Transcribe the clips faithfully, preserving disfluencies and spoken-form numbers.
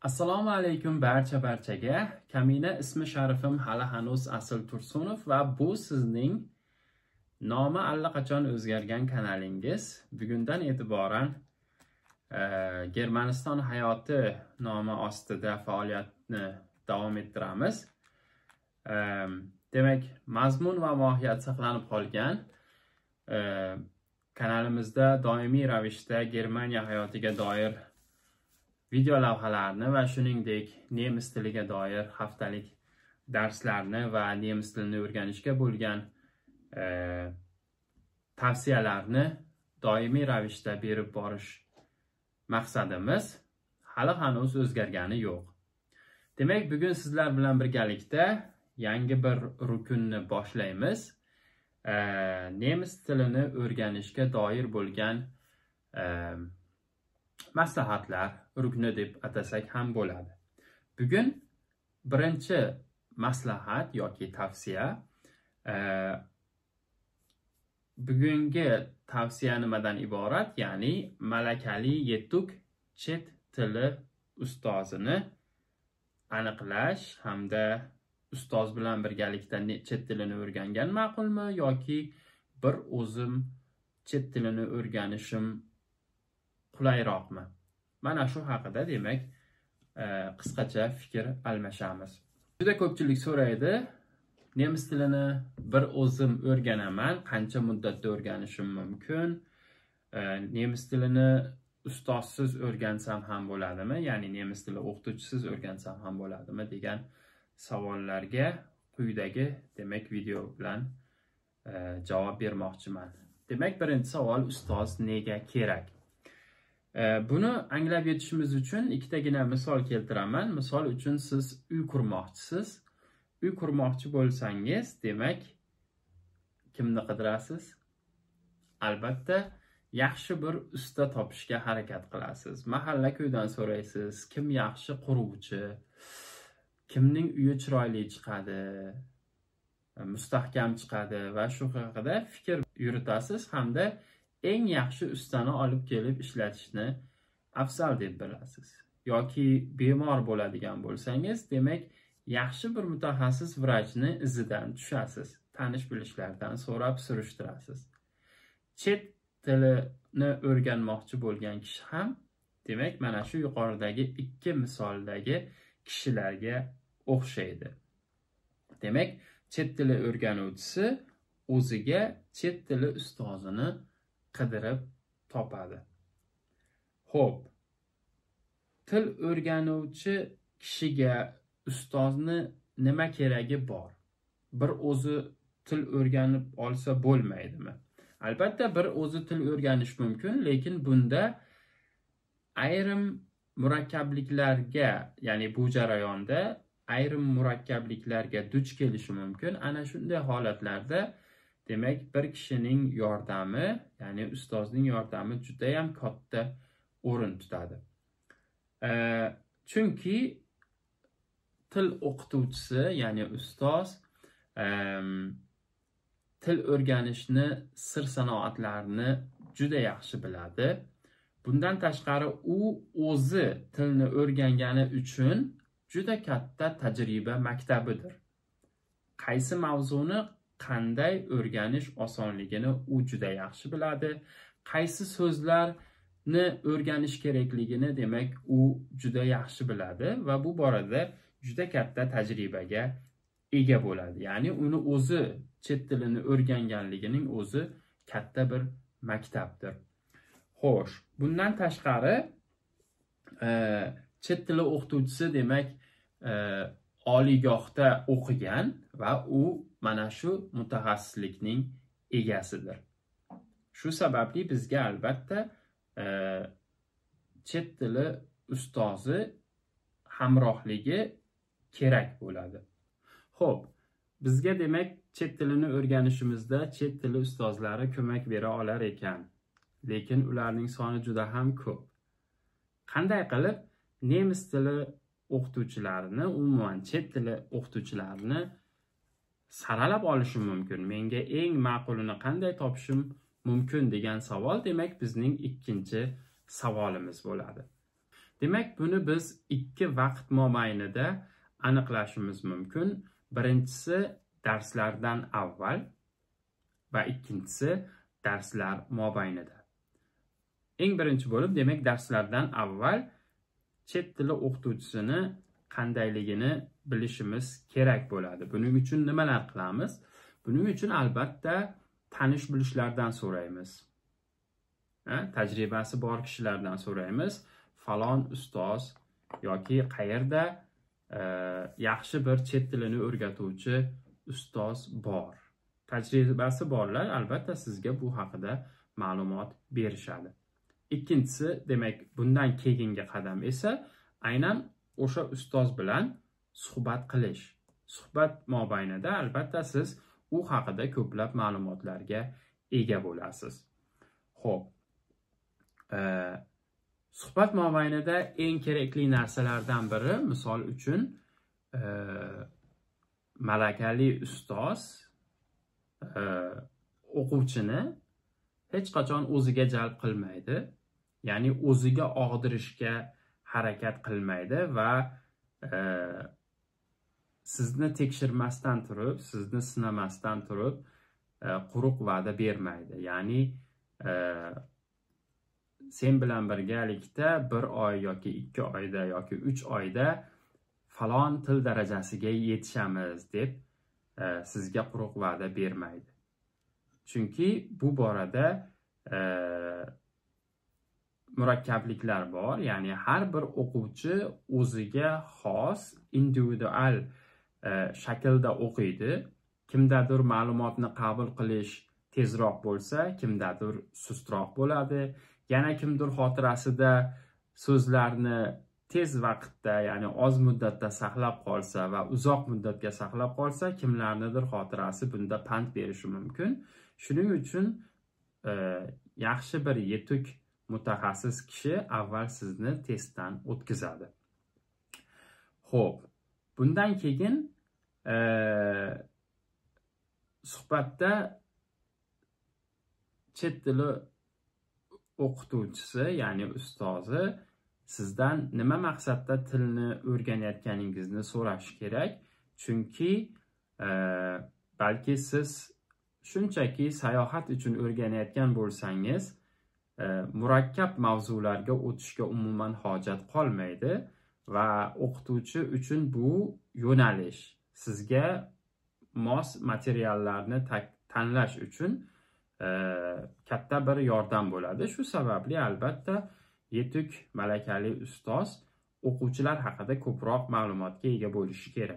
Assalomu alaykum barcha barchaga. Kamina ismi sharifim hali hanuz Asl Tursunov va bu sizning nomi allaqachon o'zgargan kanalingiz. Bugundan e'tiboran e, Germaniston hayoti nomi ostida faoliyatni davom ettiramiz. E, demak, mazmun va mohiyat saqlanib qolgan. E, kanalimizda doimiy ravishda Germaniya hayotiga doir video lavhalarni va shuningdek nemis tiliga doir haftalik darslarni va nemis tilini o'rganishga bo'lgan e, tavsiyalarni doimiy ravishda berib borish maqsadimiz hali hanuz o'zgargani yo'q. Demak, bugun sizlar bilan birgalikda yangi bir rukunni boshlaymiz. E, nemis tilini o'rganishga doir bo'lgan e, maslahatlar rukni deb atasak ham bo'ladi. Bugun birinchi maslahat yoki tavsiya, e, bugungi tavsiya nimadan iborat? Ya'ni malakali yetuk chet tili ustozini aniqlash hamda ustoz bilan birgalikda chet tilini o'rgangan ma'qulmi yoki bir o'zim chet tilini o'rganishim qulayroqmi? Mana shu haqida demak e, qisqacha fikr almashamiz. Juda ko'pchilik so'raydi, nemis tilini bir o'zim o'rganaman, qancha muddatda o'rganishim mumkin? E, nemis tilini ustozsiz o'rgansam ham bo'ladimi? Ya'ni nemis tili o'qituvchisiz o'rgansam ham bo'ladimi degan savollarga quyidagi demak video bilan e, javob bermoqchiman. Demak, birinchi savol, ustoz nega kerak? Buni anglab yetishimiz uchun ikkitagina misol keltiraman. Misol uchun siz uy qurmoqchisiz. Uy qurmoqchi bo'lsangiz, demak, kimni qidirasiz? Albatta, yaxshi bir usta topishga harakat qilasiz. Mahalla ko'ydan so'raysiz, kim yaxshi quruvchi, kimning uyi chiroyli chiqadi, mustahkam chiqadi va shu haqida fikr yuritasiz hamda eng yaxshi ustani olib kelib ishlatishni afzal deb bilasiz. Yoki bemor bo'ladigan bo'lsangiz, demak, yaxshi bir mutaxassis vrachni izidan tushasiz. Tanish bilishlardan so'rab surishtirasiz. Chet tilini o'rganmoqchi bo'lgan kishi ham, demak, mana shu yuqoridagi ikki misoldagi kishilarga o'xshaydi. Demak, chet tili o'rganuvchisi o'ziga chet tili ustozini qidirib topadi. Xo'p, til o'rganuvchi kishiga ustozni nima keragi bor? Bir o'zi til o'rganib olsa bo'lmaydimi? Albatta, bir o'zi til o'rganish mumkin, lekin bunda ayrim murakkabliklarga, ya'ni bu jarayonda ayrim murakkabliklarga duch kelishi mumkin. Ana shunday holatlarda demak, bir kishining yordami, ya'ni ustozning yordami juda ham katta o'rin tutadi. E, chunki til o'qituvchisi, ya'ni ustoz, e, til o'rganishni sir sanoatlarini juda yaxshi biladi. Bundan tashqari u o'zi tilni o'rgangani uchun juda katta tajriba maktabidir. Qaysi mavzuni qanday o'rganish osonligini u juda yaxshi biladi. Qaysi so'zlarni o'rganish kerakligini demak u juda yaxshi biladi va bu borada juda katta tajribaga ega bo'ladi. Ya'ni uni o'zi chet tilini o'rganganligining o'zi katta bir maktabdir. Xo'sh, bundan tashqari e, chet tili o'qituvchisi demak e, oliygohda o'qigan va u mana shu mutaxassislikning egasidir. Shu sababli bizga albatta e, chet tili ustozi hamrohligi kerak bo'ladi. Xo'p, bizga demak chet tilini o'rganishimizda chet tili ustozlari ko'mak bera olar ekan, lekin ularning soni juda ham ko'p. Qanday qilib nemis tili o'qituvchilarini, umuman chet tili o'qituvchilarini saralab olishim mumkin? Menga eng ma'qulini qanday topishim mumkin degan savol demak bizning ikkinchi savolimiz bo'ladi. Demak, buni biz ikki vaqt mobaynida aniqlashimiz mumkin. Birinchisi darslardan avval va ikkinchisi darslar mobaynida. Eng birinchi bo'lib, demak, darslardan avval chet tili o'qituvchisini qandayligini bilishimiz kerak bo'ladi. Buning uchun nimalar qilamiz? Buning uchun albatta tanish bilishlardan so'raymiz. Ha, tajribasi bor kishilardan so'raymiz. Falon ustoz yoki qayerda e, yaxshi bir chet tilini o'rgatuvchi ustoz bor. Tajribasi borlar albatta sizga bu haqida ma'lumot berishadi. Ikkinchisi, demak, bundan keyingi qadam esa aynan o'sha ustoz bilan suhbat qilish. Suhbat mobaynida albatta siz u haqida ko'plab ma'lumotlarga ega bo'lasiz. Xo'p, e, suhbat mobaynida eng kerakli narsalardan biri, misol uchun, e, malakali ustoz e, o'quvchini hech qachon o'ziga jalb qilmaydi. Ya'ni o'ziga og'dirishga harakat qilmaydi va e, sizni tekshirmasdan turib, sizni sinamasdan turib e, quruq va'da bermaydi. Ya'ni e, sen bilan birgalikda bir oy yoki ikki oyda yoki uch oyda falon til darajasiga yetishamiz deb e, sizga quruq va'da bermaydi. Chunki bu borada e, murakkabliklar bor. Ya'ni har bir o'quvchi o'ziga xos individual e, shaklda o'qiydi. Kimdadir ma'lumotni qabul qilish tezroq bo'lsa, kimdadir sustroq bo'ladi. Yana kimdir xotirasida so'zlarni tez vaqtda, ya'ni oz muddatda saqlab qolsa va uzoq muddatga saqlab qolsa, kimlarnidir xotirasi bunda pand berishi mumkin. Shuning uchun e, yaxshi bir yetuk mutaxassis kishi avval sizni testdan o'tkazadi. Xo'p, bundan keyin e, suhbatda chet tili o'qituvchisi, ya'ni ustozi sizdan nima maqsadda tilni o'rganayotganingizni so'rash kerak. Chunki e, balki siz shunchaki sayohat uchun o'rganayotgan bo'lsangiz, e, murakkab mavzularga o'tishga umuman hojat qolmaydi va o'qituvchi uchun bu yo'nalish sizga mos materiallarni tanlash uchun e, katta bir yordam bo'ladi. Shu sababli albatta yetuk malakali ustoz o'quvchilar haqida ko'proq ma'lumotga ega bo'lishi kerak.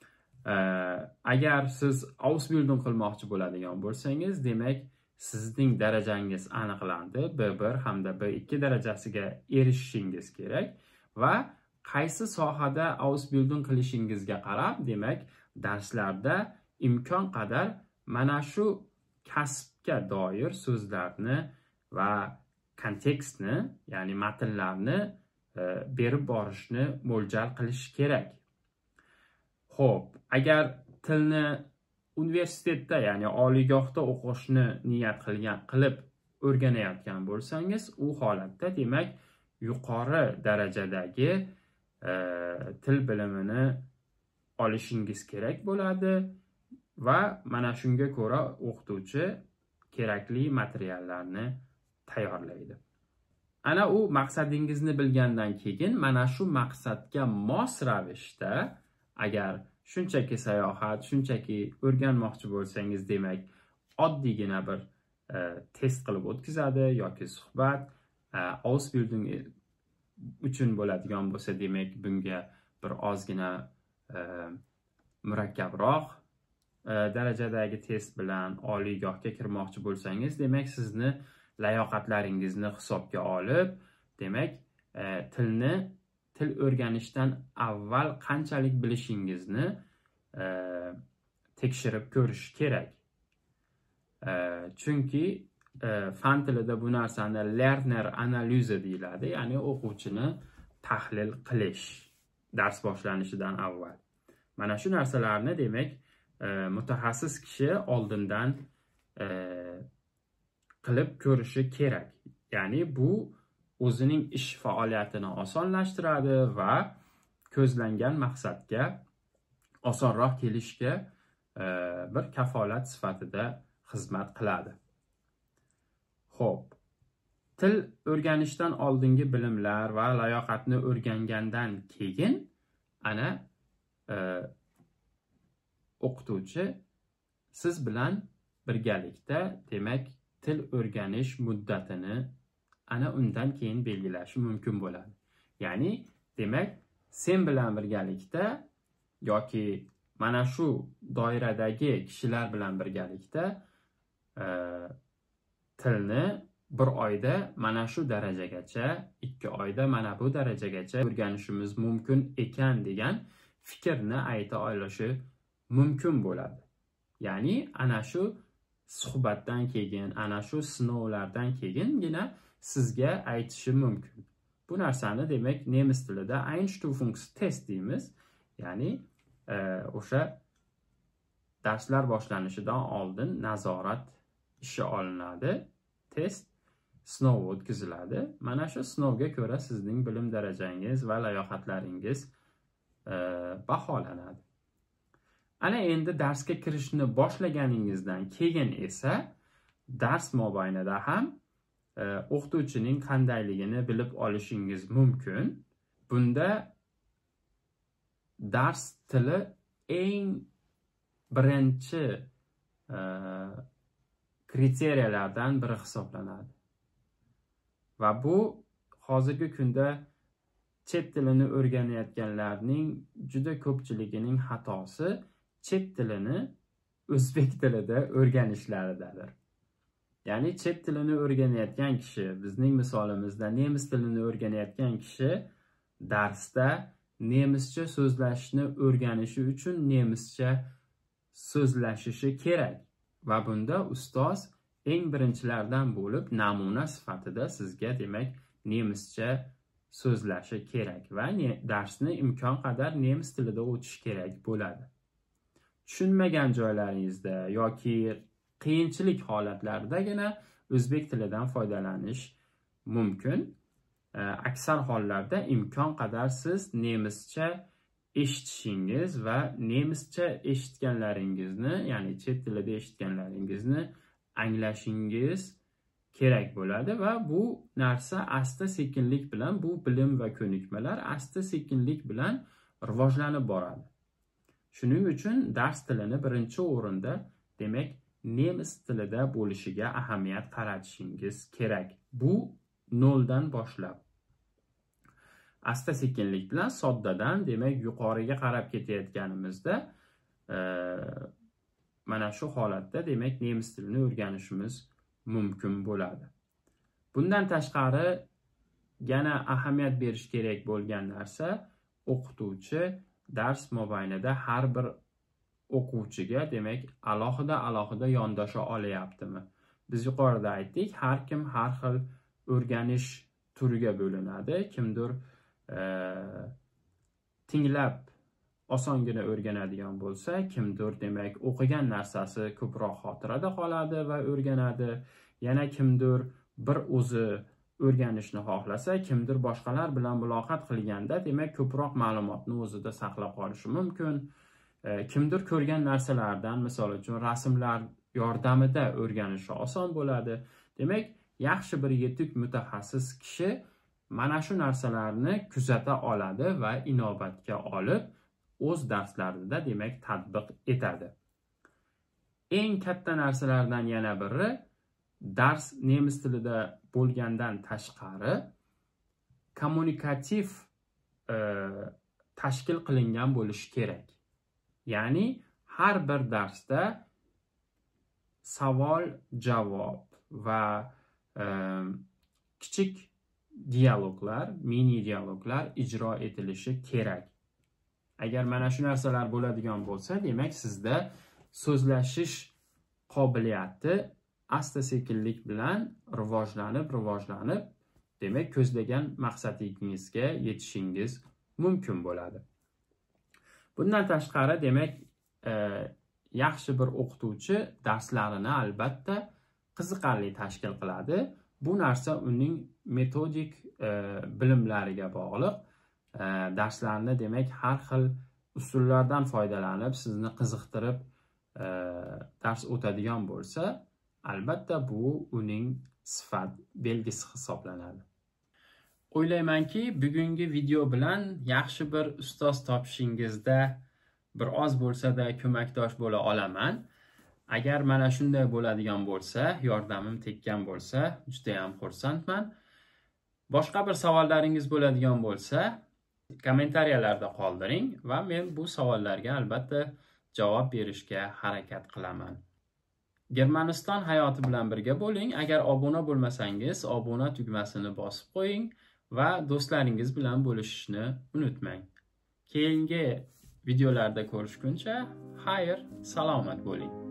Agar siz Ausbildung qilmoqchi bo'ladigan bo'lsangiz, demak sizning darajangiz aniqlandi. B bir hamda B ikki darajasiga erishishingiz kerak va qaysi sohada Ausbildung qilishingizga qarab, demak darslarda imkon qadar mana shu kasbga doir so'zlarni va kontekstni, ya'ni matnlarni e, berib borishni mo'ljal qilish kerak. Xo'p, agar tilni universitetda, ya'ni oliygohda o'qishni niyat qilgan qilib o'rganayotgan bo'lsangiz, u holatda demak yuqori darajadagi e, til bilimini olishingiz kerak bo'ladi va mana shunga ko'ra o'qituvchi kerakli materiallarni tayyorlaydi. Ana u maqsadingizni bilgandan keyin mana shu maqsadga mos ravishda, agar shunchaki sayohat, shunchaki o'rganmoqchi bo'lsangiz, demak oddiygina bir e, test qilib o'tkazadi yoki suhbat, e, Ausbildung uchun bo'ladigan bo'lsa, demak bunga bir ozgina e, murakkabroq e, darajadagi test bilan oliygohga kirmoqchi bo'lsangiz, demak sizni layoqatlaringizni hisobga olib, demak e, tilni til o'rganishdan avval qanchalik bilishingizni e, tekshirib ko'rish kerak. E, chunki e, fan tilida bu narsani learner analizi deyiladi, ya'ni o'quvchini tahlil qilish dars boshlanishidan avval. Mana shu narsalarni demak e, mutaxassis kishi oldindan e, qilib ko'rishi kerak. Ya'ni bu o'zining ish faoliyatini osonlashtiradi va ko'zlangan maqsadga osonroq kelishga e, bir kafolat sifatida xizmat qiladi. Xo'p, til o'rganishdan oldingi bilimlar va layoqatni o'rgangandan keyin ana e, o'qituvchi siz bilan birgalikda demak til o'rganish muddatini ana undan keyin belgilashi mumkin bo'ladi. Ya'ni demak sen bilan birgalikda yoki mana shu doiradagi kishilar bilan birgalikda e, tilni bir oyda mana shu darajagacha, ikki oyda mana bu darajagacha o'rganishimiz mumkin ekan degan fikrni ayta olishi mumkin bo'ladi. Ya'ni ana shu suhbatdan keyin, ana shu sinovlardan keyingina sizga aytishi mumkin. Bu narsani demak nemis tilida Einstufungstest deymiz. Ya'ni e, o'sha darslar boshlanishidan oldin nazorat ishi olinadi, test sinov o'tkaziladi. Mana shu sinovga ko'ra sizning bilim darajangiz va layoqatlaringiz e, baholanadi. Ana endi darsga kirishni boshlaganingizdan keyin esa dars mobaynida ham e, o'qituvchining qandayligini bilib olishingiz mumkin. Bunda dars tili eng birinchi e, kriteriyalardan biri hisoblanadi. Va bu hozirgi kunda chet tilini o'rganayotganlarning juda ko'pchiligining xatosi chet tilini o'zbek tilida o'rganishlaridadir. Ya'ni chet tilini o'rganayotgan kishi, bizning misolimizda nemis tilini o'rganayotgan kishi darsda nemischa so'zlashni o'rganishi uchun nemischa so'zlashishi kerak. Va bunda ustoz eng birinchilardan bo'lib namuna sifatida sizga demak nemischa so'zlashi kerak va darsni imkon qadar nemis tilida o'tish kerak bo'ladi. Tushunmagan joylaringizda yoki qiyinchilik holatlaridagina o'zbek tilidan foydalanish mumkin. Aksar hollarda imkon qadar siz nemischa eshitishingiz va nemischa eshitganlaringizni, ya'ni chet tilida eshitganlaringizni anglashingiz kerak bo'ladi va bu narsa asta sekinlik bilan, bu bilim va ko'nikmalar asta sekinlik bilan rivojlanib boradi. Shuning uchun dars tilini birinchi o'rinda demak nemis tilida bo'lishiga ahamiyat qaratishingiz kerak. Bu noldan boshlab asta sekinlik bilan soddadan demak yuqoriga qarab ketayotganimizda e, mana shu holatda demak nemis tilini o'rganishimiz mumkin bo'ladi. Bundan tashqari yana ahamiyat berish kerak bo'lgan narsa, o'qituvchi dars mobaynida har bir o'quvchiga demak alohida alohida yondasha olyaptimi? Biz yuqorida aytdik, har kim har xil o'rganish turiga bo'linadi. Kimdir e, tinglab osongina o'rganadigan bo'lsa, kimdir demak o'qigan narsasi ko'proq xotirada qoladi va o'rganadi. Yana kimdir bir o'zi o'rganishni xohlasa, kimdir boshqalar bilan muloqot qilganda demak ko'proq ma'lumotni o'zida saqlab qolishi mumkin. E, kimdir ko'rgan narsalardan, misol uchun rasmlar yordamida o'rganishi oson bo'ladi. Demak, yaxshi bir yetuk mutaxassis kishi mana shu narsalarni kuzata oladi va inobatga olib o'z darslarida demak tatbiq etadi. Eng katta narsalardan yana biri, dars nemis tilida bo'lgandan tashqari kommunikativ e, tashkil qilingan bo'lishi kerak. Ya'ni har bir darsda savol, javob va e, kichik dialoglar, mini dialoglar ijro etilishi kerak. Agar mana shu narsalar bo'ladigan bo'lsa, demak sizda so'zlashish qobiliyati asta sekinlik bilan rivojlanib, rivojlanib, demak ko'zlagan maqsadingizga yetishingiz mumkin bo'ladi. Bundan tashqari demak e, yaxshi bir o'qituvchi darslarini albatta qiziqarli tashkil qiladi Bu narsa uning metodik e, bilimlariga bog'liq. E, darslarni demak har xil usullardan foydalanib sizni qiziqtirib e, dars o'tadigan bo'lsa, albatta bu uning sifat belgisi hisoblanadi. O'ylaymanki, bugungi video bilan yaxshi bir ustoz topishingizda bir oz bo'lsa-da ko'makdosh bo'la olaman. Agar mana shunday bo'ladigan bo'lsa, yordamim tekkan bo'lsa, juda ham xursandman. Boshqa bir savollaringiz bo'ladigan bo'lsa, kommentariyalarda qoldiring va men bu savollarga albatta javob berishga harakat qilaman. Germaniston hayoti bilan birga bo'ling. Agar obuna bo'lmasangiz, obuna tugmasini bosib qo'ying va do'stlaringiz bilan bo'lishishni unutmang. Keyingi videolarda ko'rishguncha, xayr, salomat bo'ling.